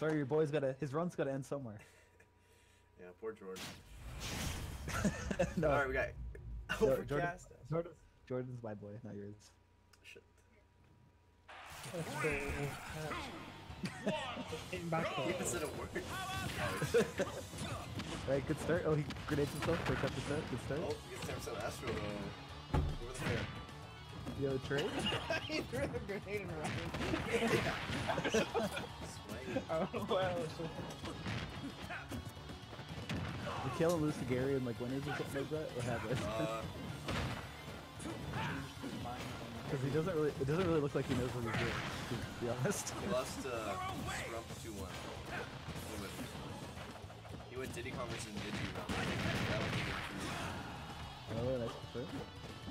Sorry, your boy's gotta. His run's gotta end somewhere. Yeah, poor Jordan. No, Alright, we got no, Overcast. Jordan's my boy, not yours. Shit. Let's go. Getting back He to said a word. Right, good start. Oh, he grenades himself. Break up the set. Good start. Oh, he gets time to Astro though. Over the fair. Yo, trade. he threw the grenade and ran. Swing. Oh, well. We kill and lose to Gary and like winners or something like that. What happened? Because he doesn't really. It doesn't really look like he knows what he's doing. To be honest. He lost Scrump 2-1. He went Diddy Converse and Diddy round. Oh, that's for sure.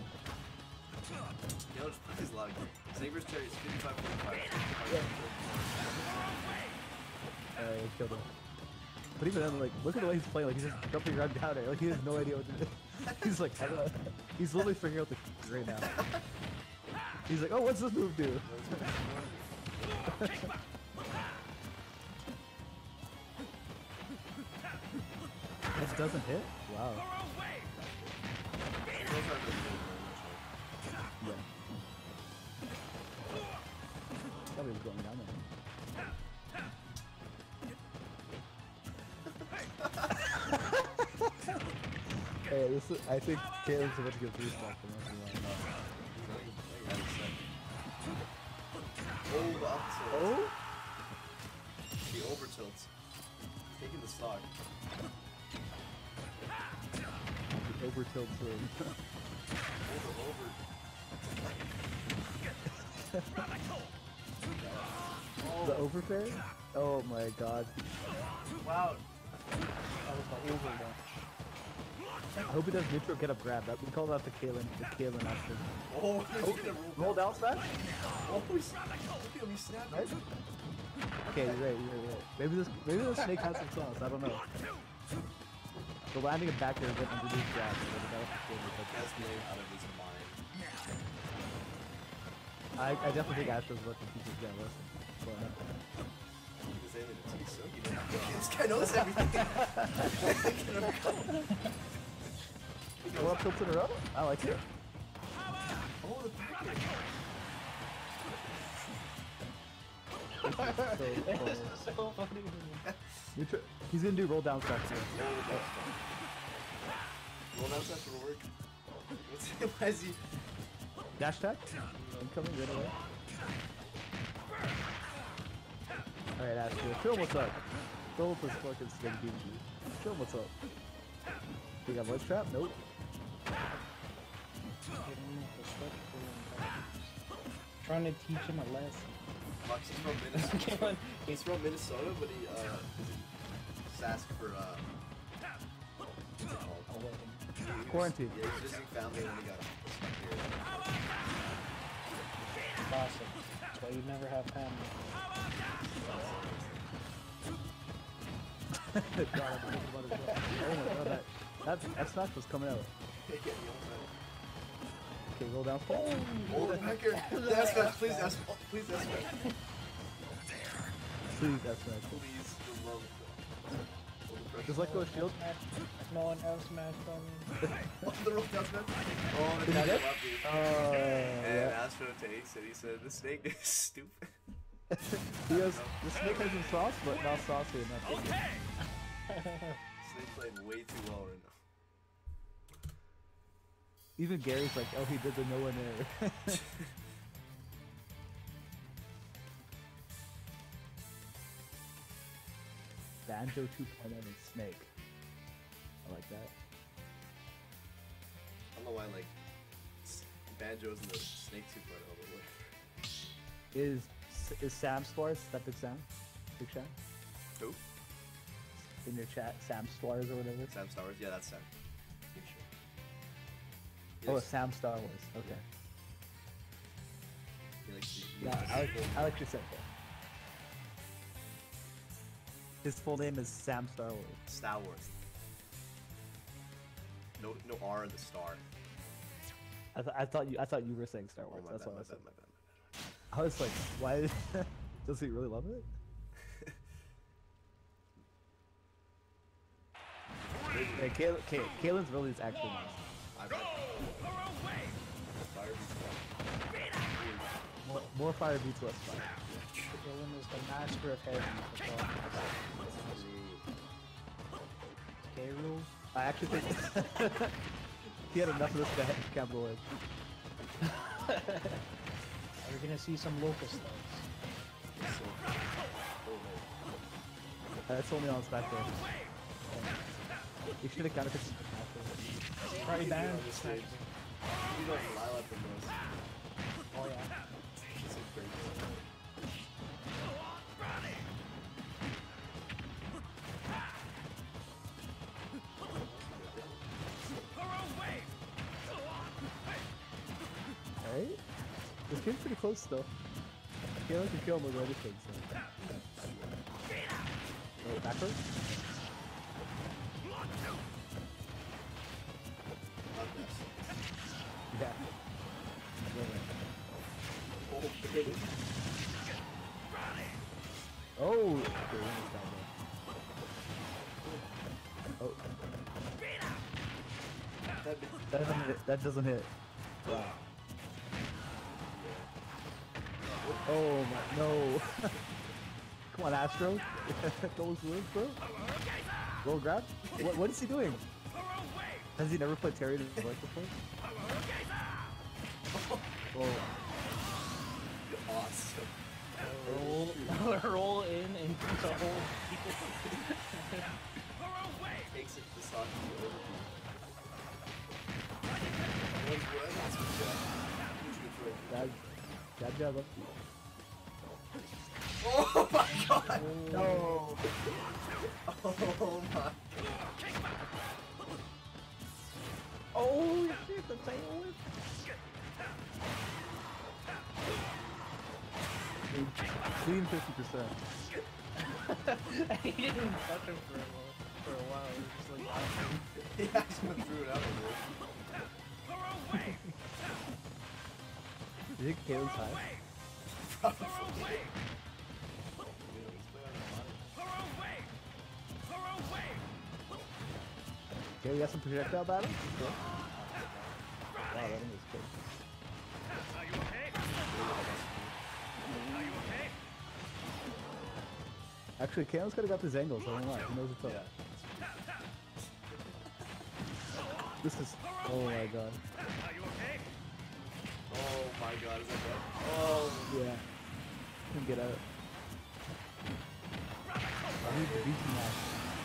You know, just plays a lot of games. Sabres Cherry is 55-45. He killed him. But even then, like, look at the way he's playing. Like, he's just jumping around down there. Like, he has no idea what to do. He's like, I don't know. He's literally figuring out the right now. He's like, oh, what's this move do? This doesn't hit? Wow. Yeah. Thought he was going down there. Hey, this is, I think Caleb's about to get three spots from us. Oh, the up tilt. Oh? He over tilts. Taking the stock. The over tilt swing. Over. The overfair? Oh my god. Wow. That was the over dash. I hope he does neutral get up grab. That we call that the Kalen option. Oh, he's gonna Roll down smash? Oh, look at him, he's snapping. Right? Okay, you're right. Maybe this snake has some sauce, I don't know. The landing it back there and getting underneath grab. That's me out of his mind. I definitely think Astro's about to teach his guy a lesson. He's aiming to teach, so you know. This guy knows everything. Four up tilts in a row? I like it. Oh, the back So funny. He's gonna do roll down shots here. Roll down sets will work. Why is he? Dash attack? Incoming right away. Alright, Astro. Show him what's up. Show him this fucking sting DG. Show him what's up. You got voice trap? Nope. Trying to teach him a lesson. Fox, he's from Minnesota. He's from Minnesota, but he Sask for what's it called? Quarantine. Yeah, he's visiting family when he got stuck here. Classic. That's why you never have family. God, oh my god, that smash was coming out. Okay, roll down. Oh, the pecker! That's match, please, that's please, that's match. Please, that's smash. Please, the love. Just let go of shield. No one else smashed on me. Oh, the roll down smash. Oh, the Did he dash get? lefty. Yeah. And Astro takes it. He said, "The snake is stupid." He goes, the snake has some sauce, but not saucy enough. Snake played way too well right now. Even Gary's like, oh, he did the no one error. Banjo 2.0 and Snake. I like that. I don't know why, like, Banjo's in the Snake 2.0, but whatever. Is Sam Suarez? Is that Big Sam? Big Sam? Who? In your chat, Sam Suarez or whatever? Sam Star Wars? Yeah, that's Sam. Pretty sure. Oh, Yes. Sam Star Wars. Okay. He likes to- Yeah, I like your set there. His full name is Sam Star Wars. Star Wars. No R in the star. I thought you were saying Star Oh, Wars. my That's bad, what I my was bad, saying. my bad. I was like, why? Does he really love it? Kalen's really is actually nice. I bet. Fire beats More fire beats less fire. Dylan is the master of heavy. That's all. K rule. I actually think he had enough of this to capital edge. We're gonna see some locust thugs. That's only on his back there. You should have counted it. Probably banned. You know Lila from those. Oh yeah. She's so crazy. Alright? This game's pretty close still. Kalen can kill him with everything, so. Oh, backwards? Yeah. Oh, okay, we almost got there. Oh. That doesn't hit. Wow. Oh my, no. Come on, Astro. Those wins, bro. Roll grab? What is he doing? Has he never played Terry in his life before? Oh. Awesome. Roll in and to hold. Takes it to Saki over. One's good. That's good job. Jab jab up. Oh my god! No. Oh my. Oh shit, the tail whip. Clean 50%. He didn't touch him for a while. He was just like, He actually threw it out of Do you think Kalen's high? Okay, we got some projectile battles. Okay. Wow, that one was quick. Are you okay? Are you okay? Actually, Kalen's could have got these angles. I don't know. He knows what's up. Yeah. This is. Oh my god. Are you okay? Oh my god, is that bad? Oh. Yeah. Couldn't get out. He's beating that.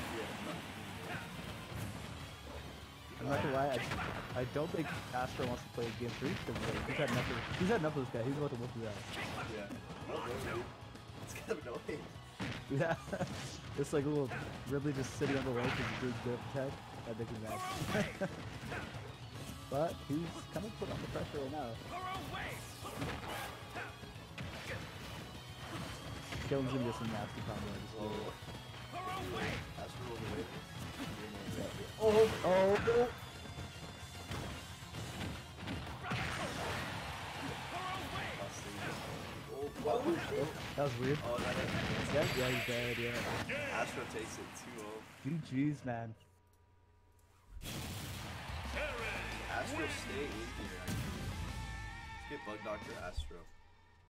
I'm not gonna lie, I don't think Astro wants to play game 3 because he's had enough of this guy. He's about to whip his ass. Yeah. Oh, dude. It's kind of annoying. Yeah. It's like a little Ridley just sitting on the ledge with a big dip attack. That makes me mad. But he's kind of put under pressure right now. Kalen's gonna get some nasty combo. I just feel it. That's real good. Oh! Oh! Wow. That was weird. Oh, that is. Yeah, he's dead, yeah. Astro takes it 2-0. GG's, man. Astro stay in here, actually. Let's get Bug Dr. Astro.